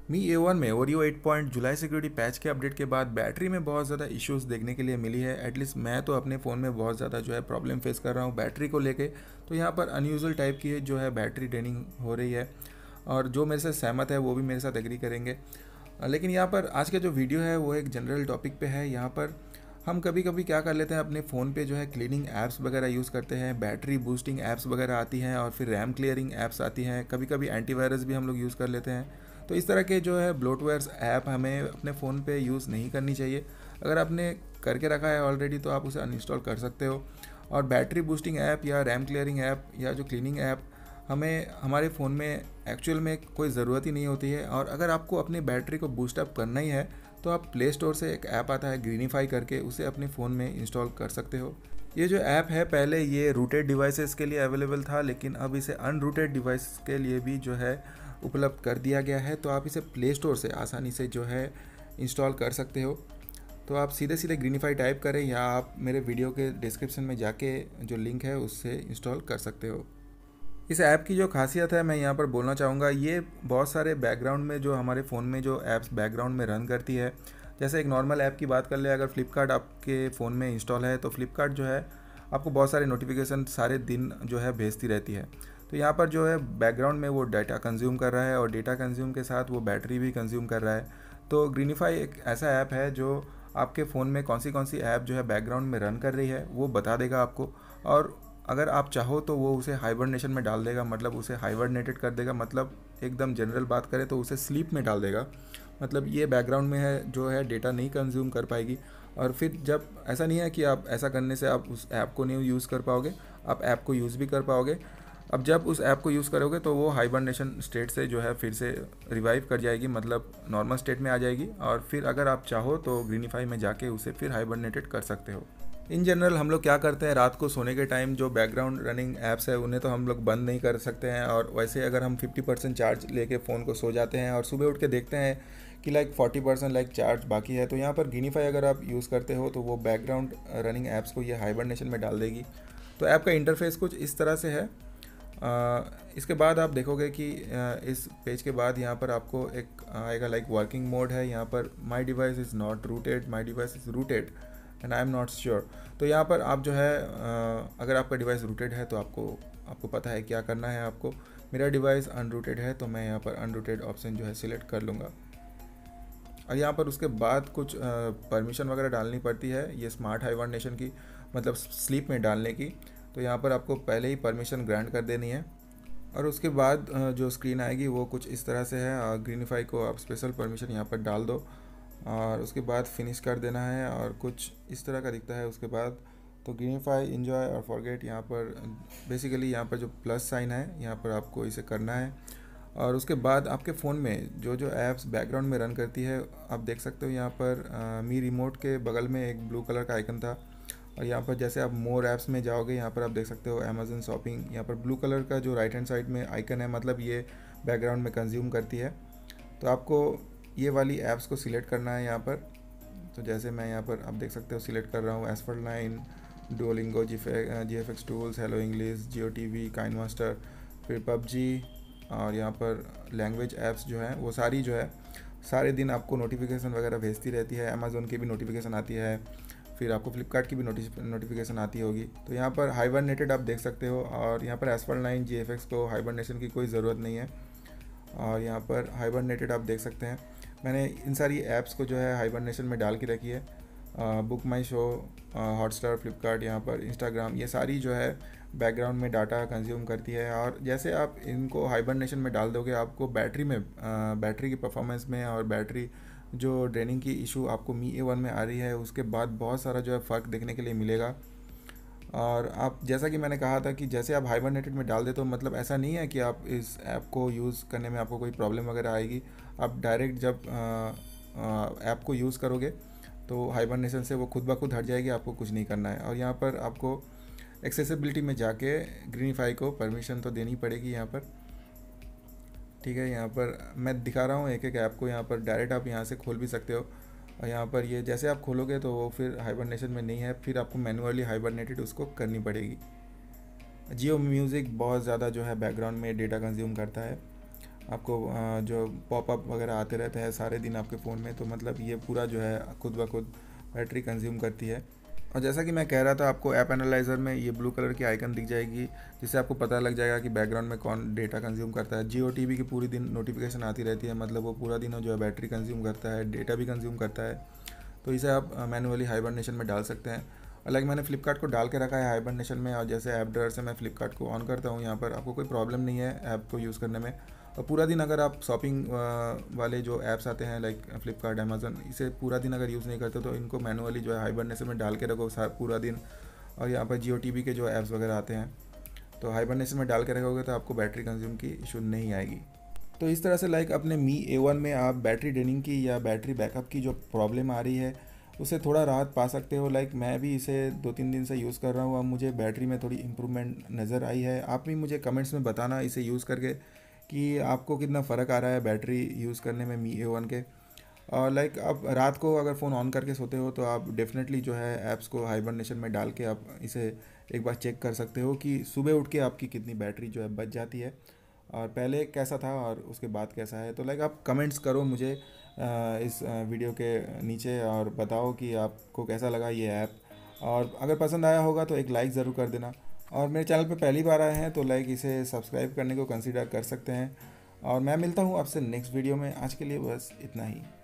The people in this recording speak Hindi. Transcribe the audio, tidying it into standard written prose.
मी A1 में ओरियो 8 पॉइंट जुलाई सिक्योरिटी पैच के अपडेट के बाद बैटरी में बहुत ज़्यादा इश्यूज देखने के लिए मिली है। एटलीस्ट मैं तो अपने फ़ोन में बहुत ज़्यादा जो है प्रॉब्लम फेस कर रहा हूँ बैटरी को लेके। तो यहाँ पर अनयूजुअल टाइप की जो है बैटरी ड्रेनिंग हो रही है, और जो मेरे से सहमत है वो भी मेरे साथ एग्री करेंगे। लेकिन यहाँ पर आज का जो वीडियो है वो एक जनरल टॉपिक पे है। यहाँ पर हम कभी कभी क्या कर लेते हैं, अपने फ़ोन पे जो है क्लीनिंग ऐप्स वगैरह यूज़ करते हैं, बैटरी बूस्टिंग ऐप्स वगैरह आती हैं, और फिर रैम क्लियरिंग ऐप्स आती हैं, कभी कभी एंटीवायरस भी हम लोग यूज़ कर लेते हैं। तो इस तरह के जो है ब्लोटवेयर्स ऐप हमें अपने फ़ोन पे यूज़ नहीं करनी चाहिए। अगर आपने करके रखा है ऑलरेडी तो आप उसे अनइंस्टॉल कर सकते हो। और बैटरी बूस्टिंग ऐप या रैम क्लियरिंग ऐप या जो क्लीनिंग ऐप हमें हमारे फ़ोन में एक्चुअल में कोई ज़रूरत ही नहीं होती है। और अगर आपको अपनी बैटरी को बूस्ट अप करना ही है तो आप प्ले स्टोर से एक ऐप आता है ग्रीनिफाई करके, उसे अपने फ़ोन में इंस्टॉल कर सकते हो। ये जो ऐप है पहले ये रूटेड डिवाइसेस के लिए अवेलेबल था, लेकिन अब इसे अनरूटेड डिवाइस के लिए भी जो है उपलब्ध कर दिया गया है। तो आप इसे प्ले स्टोर से आसानी से जो है इंस्टॉल कर सकते हो। तो आप सीधे सीधे ग्रीनिफाई टाइप करें, या आप मेरे वीडियो के डिस्क्रिप्शन में जाके जो लिंक है उससे इंस्टॉल कर सकते हो। इस ऐप की जो खासियत है मैं यहाँ पर बोलना चाहूँगा, ये बहुत सारे बैकग्राउंड में जो हमारे फ़ोन में जो ऐप्स बैकग्राउंड में रन करती है। जैसे एक नॉर्मल ऐप की बात कर ले, अगर फ्लिपकार्ट आपके फ़ोन में इंस्टॉल है तो फ्लिपकार्ट जो है आपको बहुत सारे नोटिफिकेशन सारे दिन जो है भेजती रहती है। तो यहाँ पर जो है बैकग्राउंड में वो डाटा कंज्यूम कर रहा है, और डेटा कंज्यूम के साथ वो बैटरी भी कंज्यूम कर रहा है। तो ग्रीनिफाई एक ऐसा ऐप है जो आपके फ़ोन में कौन सी ऐप जो है बैकग्राउंड में रन कर रही है वो बता देगा आपको। और अगर आप चाहो तो वो उसे हाइबरनेशन में डाल देगा, मतलब उसे हाइबरनेटेड कर देगा। मतलब एकदम जनरल बात करें तो उसे स्लीप में डाल देगा। मतलब ये बैकग्राउंड में है जो है डेटा नहीं कंज्यूम कर पाएगी। और फिर जब ऐसा नहीं है कि आप ऐसा करने से आप उस ऐप को नहीं यूज़ कर पाओगे, आप ऐप को यूज़ भी कर पाओगे। अब जब उस ऐप को यूज़ करोगे तो वो हाइबरनेशन स्टेट से जो है फिर से रिवाइव कर जाएगी, मतलब नॉर्मल स्टेट में आ जाएगी। और फिर अगर आप चाहो तो ग्रीनिफाई में जाके उसे फिर हाइबरनेटेड कर सकते हो। इन जनरल हम लोग क्या करते हैं, रात को सोने के टाइम जो बैकग्राउंड रनिंग ऐप्स है उन्हें तो हम लोग बंद नहीं कर सकते हैं। और वैसे अगर हम 50% चार्ज लेके फ़ोन को सो जाते हैं और सुबह उठ के देखते हैं कि 40% चार्ज बाकी है, तो यहाँ पर ग्रीनिफाई अगर आप यूज़ करते हो तो वो बैकग्राउंड रनिंग ऐप्स को ये हाइबरनेशन में डाल देगी। तो ऐप का इंटरफेस कुछ इस तरह से है। इसके बाद आप देखोगे कि इस पेज के बाद यहाँ पर आपको एक आएगा वर्किंग मोड है। यहाँ पर my device is not rooted, my device is rooted and I am not sure. तो यहाँ पर आप जो है अगर आपका डिवाइस रूटेड है तो आपको पता है क्या करना है आपको। मेरा डिवाइस अनरूटेड है तो मैं यहाँ पर अनरूटेड ऑप्शन जो है सिलेक्ट कर लूँगा। और यहाँ पर उसके बाद कुछ परमिशन वगैरह डालनी पड़ती है ये स्मार्ट हाइबरनेशन की, मतलब स्लीप में डालने की। तो यहाँ पर आपको पहले ही परमिशन ग्रांट कर देनी है, और उसके बाद जो स्क्रीन आएगी वो कुछ इस तरह से है। ग्रीनिफाई को आप स्पेशल परमिशन यहाँ पर डाल दो, और उसके बाद फिनिश कर देना है, और कुछ इस तरह का दिखता है उसके बाद। तो ग्रीनिफाई, इन्जॉय और फॉरगेट, यहाँ पर बेसिकली यहाँ पर जो प्लस साइन है यहाँ पर आपको इसे करना है। और उसके बाद आपके फ़ोन में जो जो ऐप्स बैकग्राउंड में रन करती है आप देख सकते हो। यहाँ पर मी रिमोट के बगल में एक ब्लू कलर का आइकन था, और यहाँ पर जैसे आप मोर ऐप्स में जाओगे यहाँ पर आप देख सकते हो अमेज़न शॉपिंग। यहाँ पर ब्लू कलर का जो राइट हैंड साइड में आइकन है, मतलब ये बैकग्राउंड में कंज्यूम करती है। तो आपको ये वाली ऐप्स को सिलेक्ट करना है यहाँ पर। तो जैसे मैं यहाँ पर आप देख सकते हो सिलेक्ट कर रहा हूँ एसफर9, Duolingo, GFX tools, hello English, Jio TV, KineMaster, फिर पबजी, और यहाँ पर लैंग्वेज ऐप्स जो हैं वो सारी जो है सारे दिन आपको नोटिफिकेशन वगैरह भेजती रहती है। अमेज़ोन की भी नोटिफिकेशन आती है, फिर आपको फ्लिपकार्ट की भी नोटिफिकेशन आती होगी। तो यहाँ पर हाइबरनेटेड आप देख सकते हो, और यहाँ पर एसफर9 GFX को हाइबरनेशन की कोई ज़रूरत नहीं है। और यहाँ पर हाइबरनेटेड आप देख सकते हैं मैंने इन सारी ऐप्स को जो है हाइबरनेशन में डाल के रखी है। Book my show, Hotstar, Flipkart, यहाँ पर इंस्टाग्राम, ये सारी जो है बैकग्राउंड में डाटा कंज्यूम करती है। और जैसे आप इनको हाइबरनेशन में डाल दोगे आपको बैटरी की परफॉर्मेंस में और बैटरी जो ड्रेनिंग की इशू आपको मी A1 में आ रही है उसके बाद बहुत सारा जो है फ़र्क देखने के लिए मिलेगा। और आप जैसा कि मैंने कहा था कि जैसे आप हाइबरनेटेड में डाल दे तो मतलब ऐसा नहीं है कि आप इस ऐप को यूज़ करने में आपको कोई प्रॉब्लम वगैरह आएगी। आप डायरेक्ट जब ऐप को यूज़ करोगे तो हाइबरनेशन से वो खुद ब खुद हट जाएगी, आपको कुछ नहीं करना है। और यहाँ पर आपको एक्सेसिबिलिटी में जाके ग्रीनिफाई को परमिशन तो देनी पड़ेगी यहाँ पर, ठीक है। यहाँ पर मैं दिखा रहा हूँ एक एक ऐप को, यहाँ पर डायरेक्ट आप यहाँ से खोल भी सकते हो। और यहाँ पर ये जैसे आप खोलोगे तो वो फिर हाइबरनेशन में नहीं है, फिर आपको मैनुअली हाइबरनेटेड उसको करनी पड़ेगी। जियो म्यूज़िक बहुत ज़्यादा जो है बैकग्राउंड में डेटा कंज्यूम करता है। आपको जो पॉपअप वगैरह आते रहते हैं सारे दिन आपके फ़ोन में, तो मतलब ये पूरा जो है खुद ब खुद बैटरी कंज्यूम करती है। और जैसा कि मैं कह रहा था, आपको ऐप एनालाइज़र में ये ब्लू कलर की आइकन दिख जाएगी, जिससे आपको पता लग जाएगा कि बैकग्राउंड में कौन डेटा कंज्यूम करता है। जियो टीवी की पूरी दिन नोटिफिकेशन आती रहती है, मतलब वो पूरा दिन जो है बैटरी कंज्यूम करता है, डेटा भी कंज्यूम करता है। तो इसे आप मैनुअली हाइबरनेशन में डाल सकते हैं। और लाइक मैंने फ्लिपकार्ट को डाल के रखा है हाइबरनेशन में, और जैसे ऐप ड्रायर से मैं फ्लिपकार्ट को ऑन करता हूँ, यहाँ पर आपको कोई प्रॉब्लम नहीं है ऐप को यूज़ करने में। और पूरा दिन अगर आप शॉपिंग वाले जो ऐप्स आते हैं लाइक फ्लिपकार्ट, अमेजन, इसे पूरा दिन अगर यूज़ नहीं करते तो इनको मैनुअली जो है हाइबरनेशन में डाल के रखो पूरा दिन। और यहाँ पर जियो टीवी के जो ऐप्स वगैरह आते हैं, तो हाइबरनेशन में डाल के रखोगे तो आपको बैटरी कंज्यूम की इशू नहीं आएगी। तो इस तरह से लाइक अपने मी A1 में आप बैटरी ड्रेनिंग की या बैटरी बैकअप की जो प्रॉब्लम आ रही है उससे थोड़ा राहत पा सकते हो। लाइक मैं भी इसे 2-3 दिन से यूज़ कर रहा हूँ, अब मुझे बैटरी में थोड़ी इम्प्रूवमेंट नज़र आई है। आप भी मुझे कमेंट्स में बताना इसे यूज़ करके कि आपको कितना फ़र्क आ रहा है बैटरी यूज़ करने में मी A1 के। और लाइक आप रात को अगर फ़ोन ऑन करके सोते हो तो आप डेफिनेटली जो है ऐप्स को हाइबरनेशन में डाल के आप इसे एक बार चेक कर सकते हो कि सुबह उठ के आपकी कितनी बैटरी जो है बच जाती है, और पहले कैसा था और उसके बाद कैसा है। तो लाइक आप कमेंट्स करो मुझे इस वीडियो के नीचे, और बताओ कि आपको कैसा लगा ये ऐप। और अगर पसंद आया होगा तो एक लाइक ज़रूर कर देना, और मेरे चैनल पे पहली बार आए हैं तो लाइक इसे सब्सक्राइब करने को कंसीडर कर सकते हैं। और मैं मिलता हूँ आपसे नेक्स्ट वीडियो में, आज के लिए बस इतना ही।